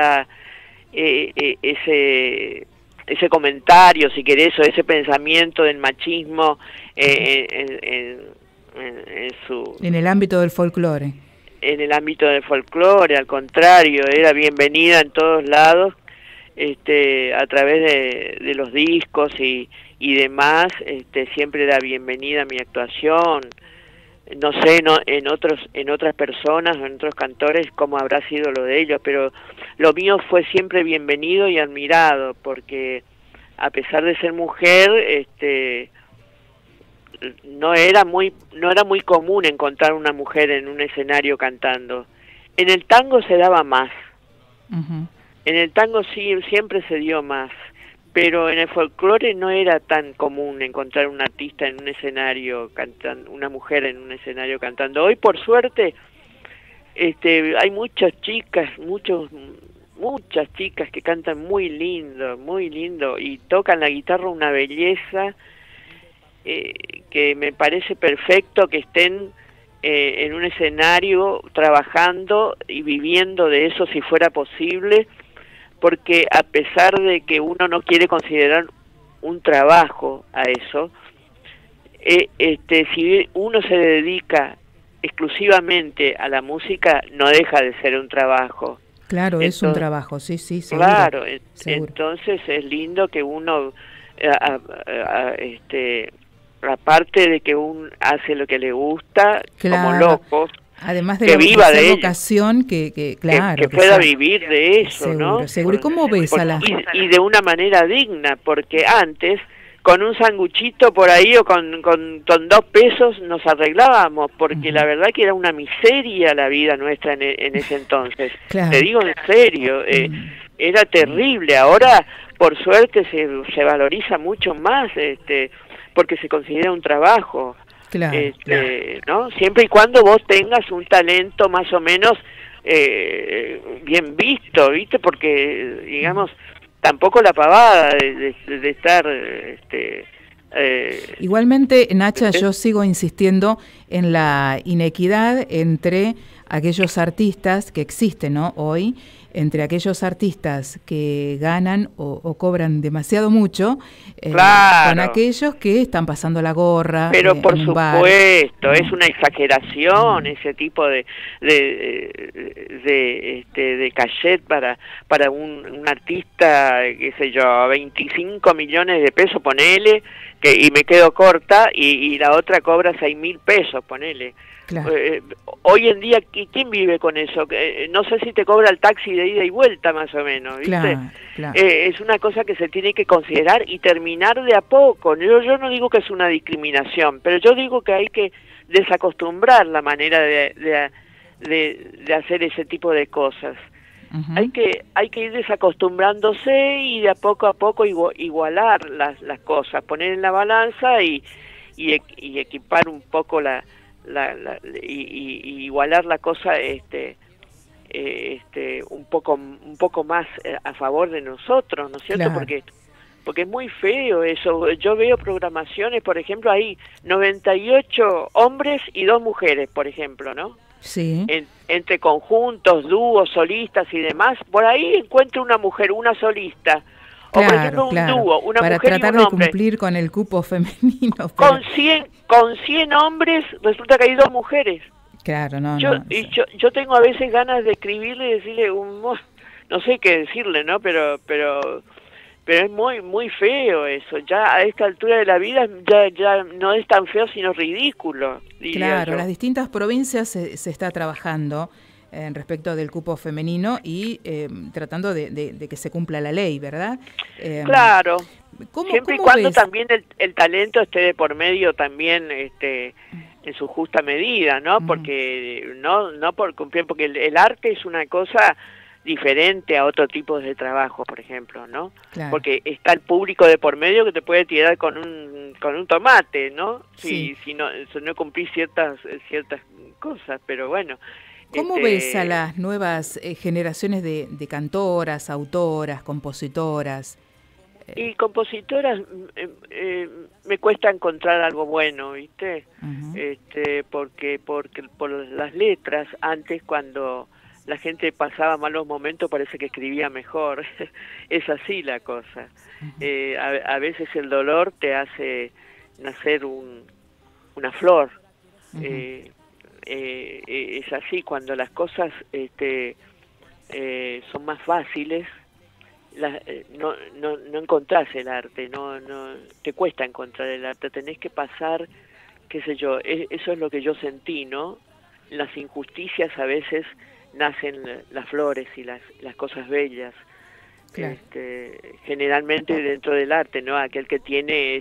ese comentario, si querés, o ese pensamiento del machismo en el ámbito del folclore. En el ámbito del folclore, al contrario, era bienvenida en todos lados. A través de los discos y y demás, siempre era bienvenida mi actuación. No sé, no, en otras personas o en otros cantores cómo habrá sido lo de ellos, pero lo mío fue siempre bienvenido y admirado, porque a pesar de ser mujer, no era muy común encontrar una mujer en un escenario cantando. En el tango se daba más. Uh-huh. En el tango sí siempre se dio más, pero en el folclore no era tan común encontrar un artista en un escenario cantando, una mujer en un escenario cantando. Hoy, por suerte, hay muchas chicas, muchas chicas que cantan muy lindo, y tocan la guitarra una belleza, que me parece perfecto que estén en un escenario trabajando y viviendo de eso si fuera posible, porque a pesar de que uno no quiere considerar un trabajo a eso, si uno se dedica exclusivamente a la música, no deja de ser un trabajo. Claro, entonces, es un trabajo, sí, seguro. Claro, seguro. Entonces es lindo que uno, aparte de que uno hace lo que le gusta, claro, como loco, además de que viva de vocación, que pueda vivir de eso, seguro, ¿no? Seguro. ¿Y cómo ves a la...? Y de una manera digna, porque antes, con un sanguchito por ahí o con 2 pesos nos arreglábamos, porque la verdad que era una miseria la vida nuestra en ese entonces. Claro. Te digo en serio, era terrible. Ahora, por suerte, se valoriza mucho más, porque se considera un trabajo. Claro, ¿no? Siempre y cuando vos tengas un talento más o menos bien visto, ¿viste? Porque, digamos, tampoco la pavada de estar... Igualmente, Nacha, yo sigo insistiendo en la inequidad entre aquellos artistas que existen, ¿no? Hoy, entre aquellos artistas que ganan o cobran demasiado mucho, claro, con aquellos que están pasando la gorra. Pero por supuesto, bar. Es una exageración ese tipo de cachet para un artista, qué sé yo, 25 millones de pesos, ponele, y me quedo corta, y la otra cobra 6.000 pesos, ponele. Claro. Hoy en día, ¿quién vive con eso? No sé si te cobra el taxi de ida y vuelta, más o menos, ¿viste? Claro. Es una cosa que se tiene que considerar y terminar de a poco. Yo no digo que es una discriminación, pero yo digo que hay que desacostumbrar la manera de hacer ese tipo de cosas. Uh-huh. Hay que ir desacostumbrándose y de a poco igualar las cosas, poner en la balanza y equipar un poco y igualar la cosa un poco más a favor de nosotros, ¿no es cierto? Claro. Porque es muy feo eso. Yo veo programaciones, por ejemplo, hay 98 hombres y 2 mujeres, por ejemplo, ¿no? Sí. Entre conjuntos, dúos, solistas y demás, por ahí encuentro una mujer, una solista. O por ejemplo un dúo, una para mujer tratar y un hombre. de cumplir con el cupo femenino. Pero... Con 100 hombres resulta que hay 2 mujeres. Claro, yo tengo a veces ganas de escribirle y decirle no sé qué decirle, ¿no? Pero es muy feo eso. Ya a esta altura de la vida ya no es tan feo sino ridículo. Claro, en las distintas provincias se está trabajando respecto del cupo femenino y tratando de que se cumpla la ley, ¿verdad? Claro. Siempre y cuando ves? También el talento esté de por medio también en su justa medida, ¿no? Porque no por cumplir, porque el arte es una cosa diferente a otro tipo de trabajo, por ejemplo, ¿no? Claro. Porque está el público de por medio que te puede tirar con un tomate, ¿no? Si no cumplís ciertas cosas, pero bueno. ¿Cómo ves a las nuevas generaciones de cantoras, autoras, compositoras? Y compositoras me cuesta encontrar algo bueno, ¿viste? Uh-huh. Porque por las letras, antes cuando la gente pasaba malos momentos parece que escribía mejor. Es así la cosa. Uh-huh. A veces el dolor te hace nacer una flor. Uh-huh. Es así, cuando las cosas son más fáciles, no encontrás el arte, no te cuesta encontrar el arte, tenés que pasar, qué sé yo, eso es lo que yo sentí, ¿no? Las injusticias a veces nacen las flores y las cosas bellas. Claro. Generalmente dentro del arte, ¿no? Aquel que tiene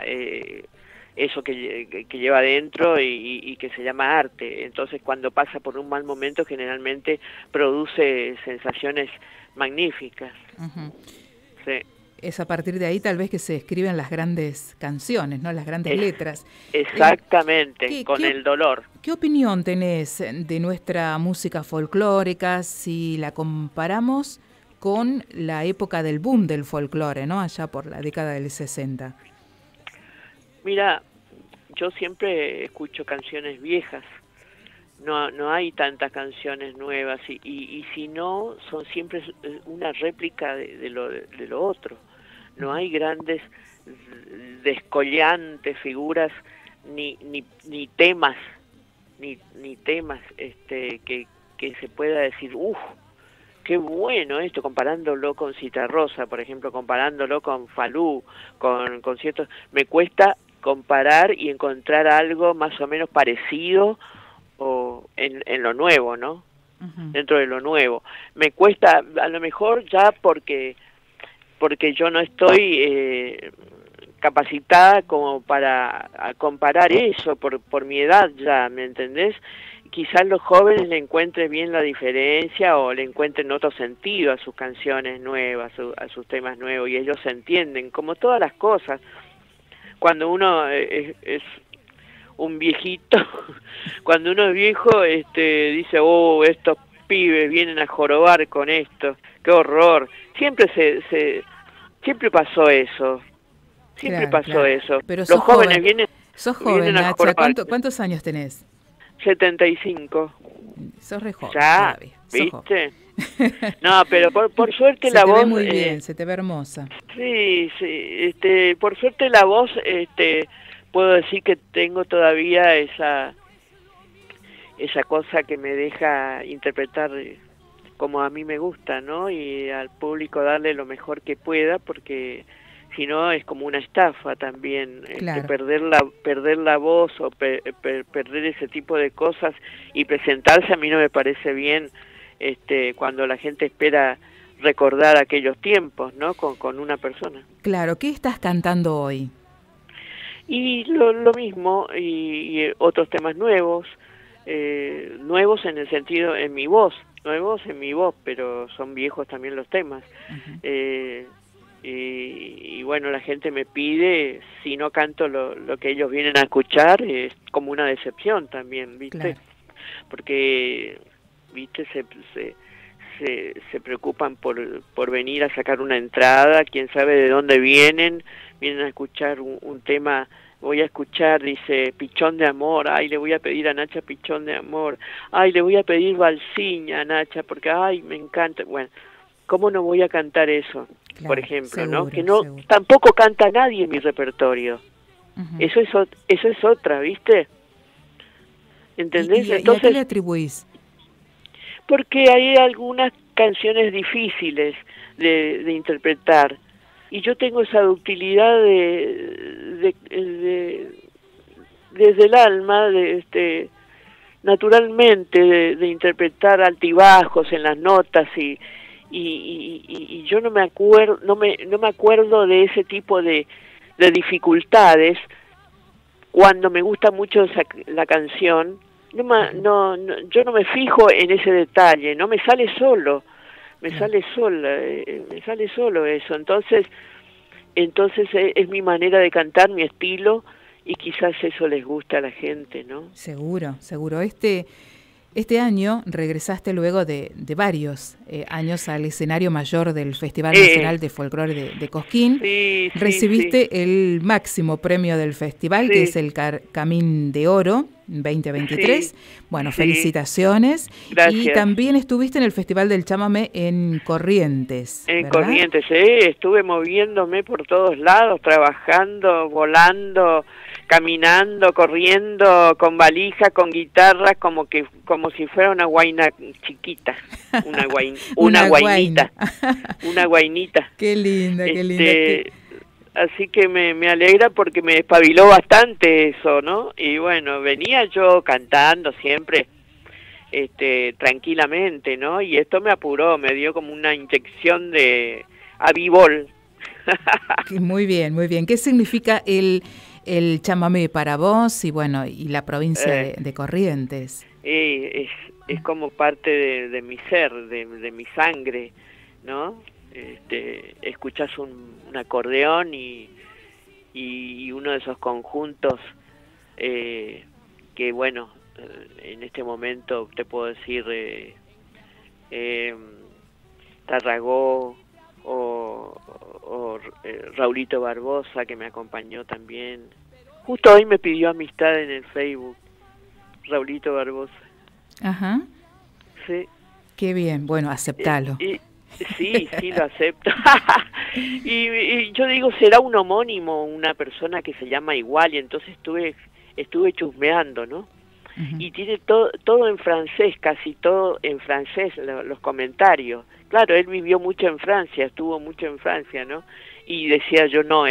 eso que lleva adentro y que se llama arte. Entonces, cuando pasa por un mal momento, generalmente produce sensaciones magníficas. Uh-huh. Sí. Es a partir de ahí tal vez que se escriben las grandes canciones, ¿no? Las grandes letras. Exactamente, con el dolor. ¿Qué opinión tenés de nuestra música folclórica si la comparamos con la época del boom del folclore, ¿no? Allá por la década del 60. Mira, yo siempre escucho canciones viejas. No hay tantas canciones nuevas y si no, son siempre una réplica de lo otro. No hay grandes, descollantes figuras ni temas, ni temas que se pueda decir, qué bueno esto, comparándolo con Citarrosa, por ejemplo, comparándolo con Falú, con ciertos... Me cuesta comparar y encontrar algo más o menos parecido o en lo nuevo, ¿no? Uh-huh. Dentro de lo nuevo. Me cuesta, a lo mejor ya porque yo no estoy capacitada como para comparar eso, por mi edad ya, ¿me entendés? Quizás los jóvenes le encuentren bien la diferencia o le encuentren otro sentido a sus canciones nuevas, a sus temas nuevos, y ellos se entienden, como todas las cosas. Cuando uno es un viejito, cuando uno es viejo, dice, estos pibes vienen a jorobar con esto, qué horror. Siempre pasó eso, claro. Eso. Pero los jóvenes vienen... Sos joven, Nacha, ¿cuántos años tenés? 75. Sos re joven ya, todavía. ¿viste? No, pero por suerte la voz... Se te ve muy bien, se te ve hermosa. Sí, por suerte la voz, puedo decir que tengo todavía esa cosa que me deja interpretar como a mí me gusta, ¿no? Y al público darle lo mejor que pueda, porque si no es como una estafa también, claro. perder la voz o perder ese tipo de cosas y presentarse a mí no me parece bien, cuando la gente espera recordar aquellos tiempos, ¿no? Con una persona. Claro, ¿qué estás cantando hoy? Y lo mismo, y otros temas nuevos en el sentido, nuevos en mi voz, pero son viejos también los temas. Uh-huh. Y bueno, la gente me pide, si no canto lo que ellos vienen a escuchar, es como una decepción también, ¿viste? Claro. Porque, ¿viste? Se preocupan por venir a sacar una entrada, quién sabe de dónde vienen a escuchar un tema. Voy a escuchar, dice, Pichón de Amor, ay, le voy a pedir a Nacha Pichón de Amor, ay, le voy a pedir Balsiña a Nacha, porque, ay, me encanta. Bueno, ¿cómo no voy a cantar eso? Claro, por ejemplo, seguro, ¿no? Que seguro. Tampoco canta nadie en mi repertorio. Uh-huh. Eso es otra, ¿viste? ¿Entendés? Entonces, ¿y a qué le atribuís? Porque hay algunas canciones difíciles de interpretar. Y yo tengo esa ductilidad desde el alma, naturalmente, de interpretar altibajos en las notas y yo no me acuerdo de ese tipo de dificultades cuando me gusta mucho la canción. Yo no me fijo en ese detalle, no me sale solo. Me sale solo eso, entonces es mi manera de cantar, mi estilo, y quizás eso les gusta a la gente, ¿no? Seguro. Este año regresaste luego de varios años al escenario mayor del Festival Nacional de Folclore de Cosquín. Sí, recibiste el máximo premio del festival, que es el Camín de Oro 2023. Sí, bueno, felicitaciones. Gracias. Y también estuviste en el Festival del Chamamé en Corrientes. En Corrientes, estuve moviéndome por todos lados, trabajando, volando, caminando, corriendo, con valija, con guitarra, como si fuera una guaina chiquita, una guainita, una guainita. Qué linda, qué linda. Así que me alegra porque me espabiló bastante eso, ¿no? Y bueno, venía yo cantando siempre, tranquilamente, ¿no? Y esto me apuró, me dio como una inyección de avivol. Muy bien, muy bien. ¿Qué significa el chamamé para vos y bueno, y la provincia de Corrientes? Es como parte de mi ser, de mi sangre, ¿no? Escuchás un acordeón y uno de esos conjuntos que bueno, en este momento te puedo decir Tarragó o Raulito Barbosa, que me acompañó también. Justo hoy me pidió amistad en el Facebook, Raulito Barbosa. Ajá. Sí. Qué bien, bueno, aceptalo. Sí, lo acepto. y yo digo, será un homónimo, una persona que se llama igual, y entonces estuve chusmeando, ¿no? Uh-huh. Y tiene todo en francés, casi todo en francés, los comentarios. Claro, él vivió mucho en Francia, estuvo mucho en Francia, ¿no? Y decía yo, no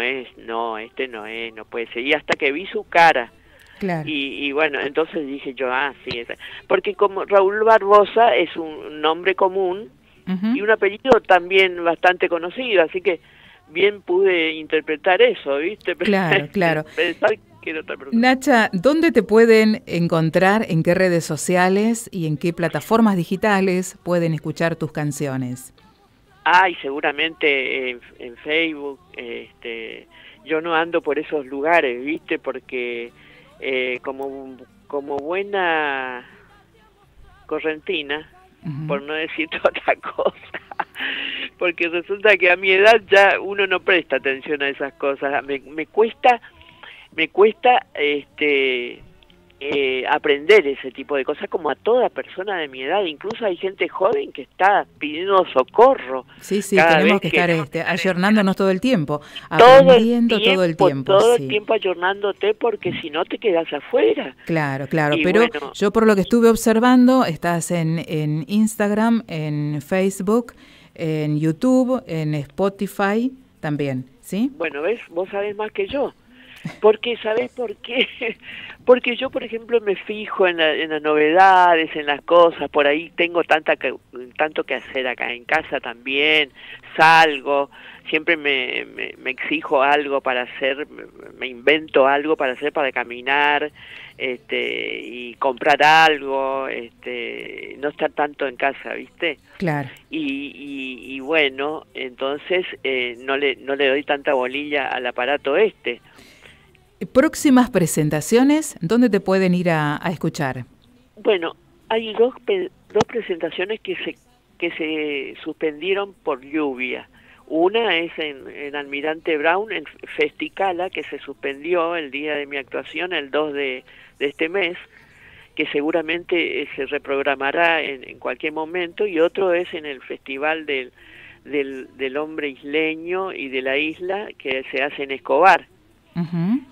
puede ser. Y hasta que vi su cara. Claro. Y bueno, entonces dije yo, sí, porque como Raúl Barbosa es un nombre común, uh-huh, y un apellido también bastante conocido, así que bien pude interpretar eso, ¿viste? Claro. Pensar que era otra persona. Nacha, ¿dónde te pueden encontrar? ¿En qué redes sociales y en qué plataformas digitales pueden escuchar tus canciones? Y seguramente en Facebook. Yo no ando por esos lugares, ¿viste? Porque como buena correntina, uh-huh, por no decirte otra cosa, porque resulta que a mi edad ya uno no presta atención a esas cosas. Me cuesta aprender ese tipo de cosas, como a toda persona de mi edad. Incluso hay gente joven que está pidiendo socorro. Sí, tenemos que estar ayornándonos todo el tiempo, aprendiendo todo el tiempo. Todo el tiempo ayornándote, porque si no te quedas afuera. Claro, pero bueno, yo por lo que estuve observando, estás en Instagram, en Facebook, en YouTube, en Spotify también, ¿sí? Bueno, ¿ves? Vos sabés más que yo. Porque, ¿sabés por qué? Porque yo, por ejemplo, me fijo en las novedades, en las cosas. Por ahí tengo tanto que hacer acá en casa también. Salgo, siempre me exijo algo para hacer, me invento algo para hacer, para caminar, y comprar algo, no estar tanto en casa, ¿viste? Claro. Y bueno, entonces no le doy tanta bolilla al aparato Próximas presentaciones, ¿dónde te pueden ir a escuchar? Bueno, hay dos presentaciones que se suspendieron por lluvia. Una es en Almirante Brown, en Festicala, que se suspendió el día de mi actuación, el 2 de este mes, que seguramente se reprogramará en cualquier momento, y otro es en el Festival del Hombre Isleño y de la Isla, que se hace en Escobar. Uh-huh.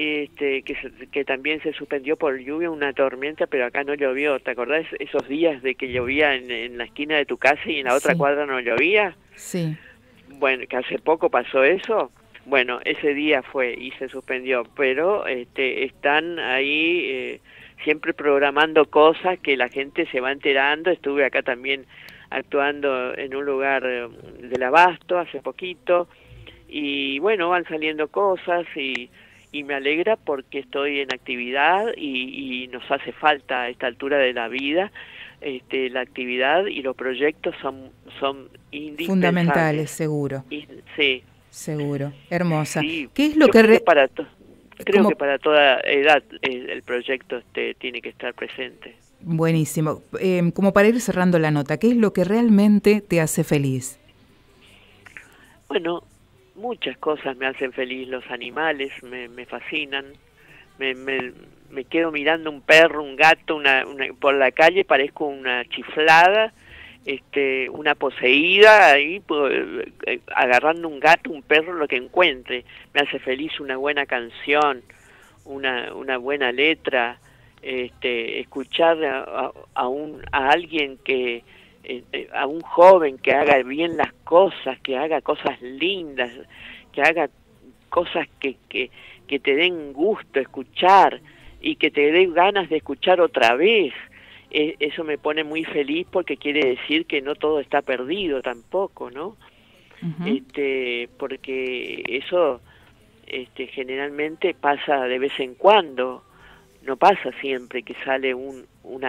Que también se suspendió por lluvia, una tormenta, pero acá no llovió. ¿Te acordás esos días de que llovía en la esquina de tu casa y en la otra cuadra no llovía? Sí. Bueno, que hace poco pasó eso. Bueno, ese día fue y se suspendió, pero están ahí siempre programando cosas que la gente se va enterando. Estuve acá también actuando en un lugar del Abasto hace poquito, y bueno, van saliendo cosas y me alegra porque estoy en actividad y nos hace falta a esta altura de la vida. La actividad y los proyectos son indispensables. Fundamentales, seguro. Sí. Seguro. Hermosa. Sí. ¿Qué es lo que creo que para toda edad el proyecto tiene que estar presente. Buenísimo. Como para ir cerrando la nota, ¿qué es lo que realmente te hace feliz? Bueno, muchas cosas me hacen feliz. Los animales me fascinan. Me quedo mirando un perro, un gato, por la calle, parezco una chiflada, una poseída, ahí agarrando un gato, un perro, lo que encuentre. Me hace feliz una buena canción, una buena letra, escuchar a alguien que, a un joven que haga bien las cosas, que haga cosas lindas, que haga cosas que te den gusto escuchar y que te dé ganas de escuchar otra vez. Eso me pone muy feliz porque quiere decir que no todo está perdido tampoco, ¿no? Porque eso generalmente pasa de vez en cuando, no pasa siempre que sale un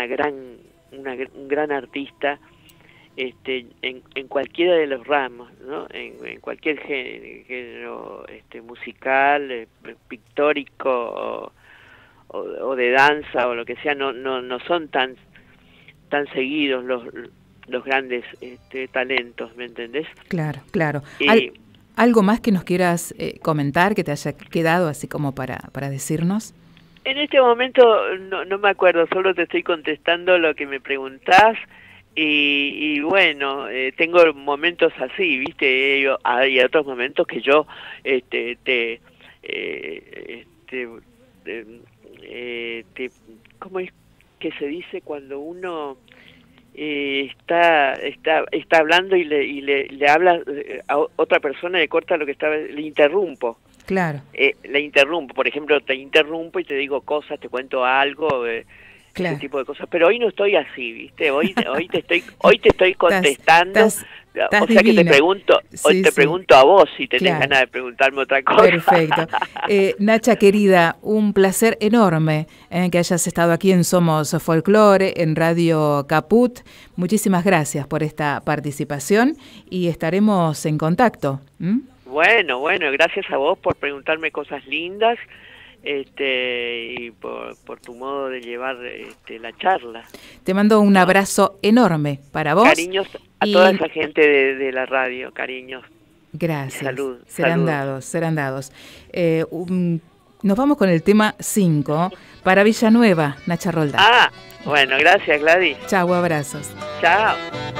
gran artista en cualquiera de los ramos, ¿no? En cualquier género musical, pictórico o de danza o lo que sea, no son tan seguidos los grandes talentos, ¿me entendés? Claro. ¿Algo más que nos quieras comentar, que te haya quedado así como para decirnos? En este momento no me acuerdo, solo te estoy contestando lo que me preguntás y bueno, tengo momentos así, ¿viste? Hay otros momentos que yo ¿cómo es que se dice cuando uno está hablando y le habla a otra persona y le corta lo que le interrumpo? Claro. Le interrumpo, por ejemplo, te interrumpo y te digo cosas, te cuento algo, claro, ese tipo de cosas, pero hoy no estoy así, ¿viste? Hoy te estoy contestando. O sea que te pregunto, hoy te pregunto a vos si tenés ganas de preguntarme otra cosa. Perfecto. Nacha querida, un placer enorme que hayas estado aquí en Somos Folclore, en Radio Caput. Muchísimas gracias por esta participación y estaremos en contacto. Bueno, gracias a vos por preguntarme cosas lindas. Y por tu modo de llevar la charla. Te mando un abrazo enorme para vos. Cariños a toda esa gente de la radio, cariños. Gracias. Salud. Serán dados. Nos vamos con el tema 5 para Villanueva, Nacha Roldán. Bueno, gracias, Gladys. Chau, abrazos. Chao.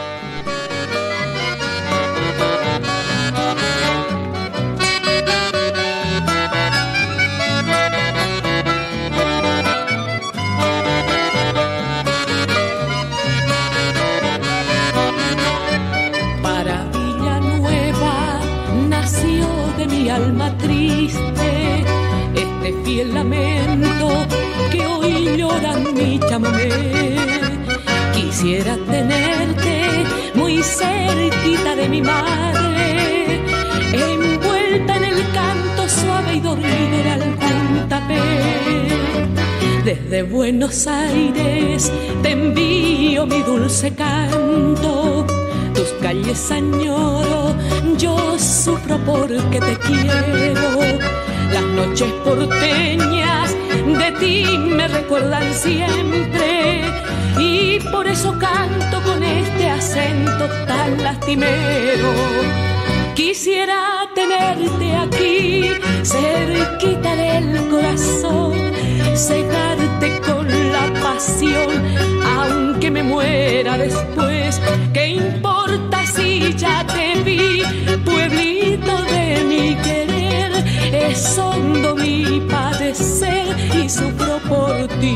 Mi alma triste, este fiel lamento que hoy llora mi chamamé. Quisiera tenerte muy cerquita de mi madre, envuelta en el canto suave y dormido de algún tapé. Desde Buenos Aires te envío mi dulce canto, tus calles añoro, yo sufro porque te quiero. Las noches porteñas de ti me recuerdan siempre y por eso canto con este acento tan lastimero. Quisiera tenerte aquí, cerquita del corazón, cegarte con la pasión, aunque me muera después. ¿Qué importa si ya te vi, pueblito de mi querer? Es hondo mi padecer y sufro por ti.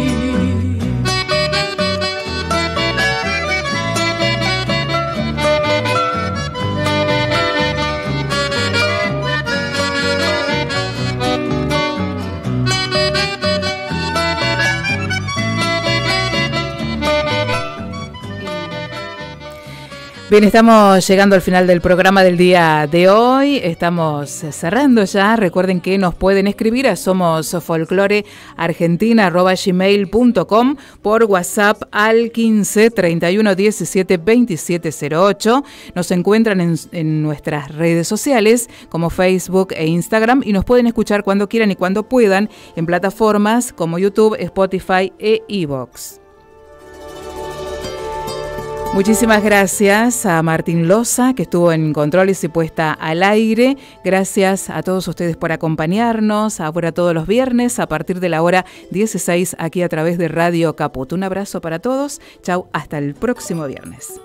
Bien, estamos llegando al final del programa del día de hoy, estamos cerrando ya. Recuerden que nos pueden escribir a somosfolcloreargentina@gmail.com, por WhatsApp al 15 31 17 27 08. Nos encuentran en nuestras redes sociales como Facebook e Instagram y nos pueden escuchar cuando quieran y cuando puedan en plataformas como YouTube, Spotify e iVoox. Muchísimas gracias a Martín Loza, que estuvo en controles y puesta al aire. Gracias a todos ustedes por acompañarnos ahora todos los viernes a partir de la hora 16 aquí a través de Radio Caput. Un abrazo para todos. Chau, hasta el próximo viernes.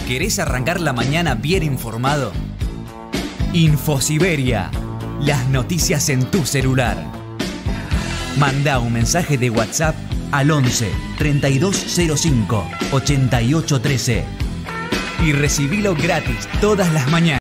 ¿Querés arrancar la mañana bien informado? Infosiberia, las noticias en tu celular. Mandá un mensaje de WhatsApp al 11 3205 8813 y recibilo gratis todas las mañanas.